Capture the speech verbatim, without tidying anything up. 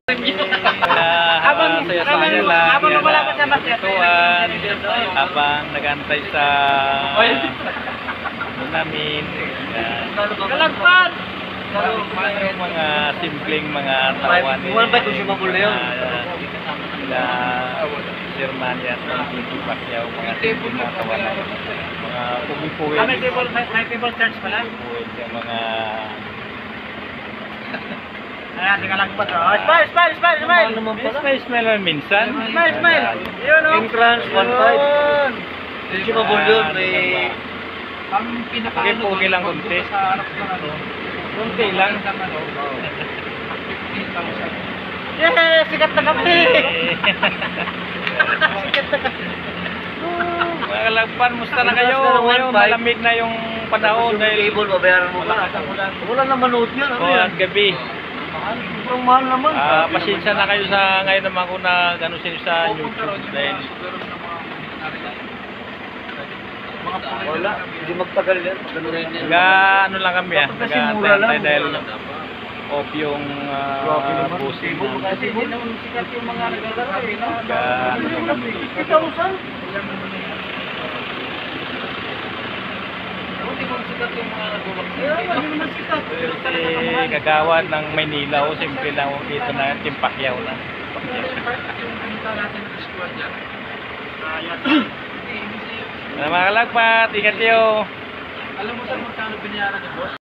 Habang saya-saya lang habang yan wala ang pa sa market. kwentuhan, habang nag-antay sa ano namin. Yan. Kalagpan! Yung mga simpleng mga tawa ni Iwan ba kung siya magulo yun? Sila Shermania at Tito Pacquiao, mga simpleng mga tawa na mga puwi-puwi. Ah, may table, may, may table church pala. Yung mga Ayan, di kalagpan. Oh, smile, smile, smile, smile! Smile, smile lang minsan. Smile, smile! Yun, oh! Entrance, one five. Hindi siya magulo yun, may... Ang pinaka Okay, pogi lang kunti. Kunti lang. Yes! Sikat na kami! Sikat na kami! Mga kalagpan, musta na kayo? Ngayon, malamig na yung panahon dahil Table, babayaran mo ba? malakas ang ulan. Wala naman note yan, ano O, yan? at gabi. Sobrang mahal naman. Ah, pasensya na kayo sa ngayon naman ko na gano'n sila sa YouTube dahil Wala, hindi magtagal yan. Ganun yan. naga ano lang kami ah, Kasi mura lang. naga dahil off yung uh, busing namin. Kasi hindi naman sikat yung mga naglalaro eh. Naga ano lang kami. Ikaw, saan? Hindi naman sikat yung mga naglalaro. Hindi naman sikat. Si kagawad ng Maynila o simple lang dito na Timpakyaw na. Yung kumita natin ng squad dyan. Ayan. Mga kalagpat, ingat kayo. Alam mo saan magkano binayaran ni boss?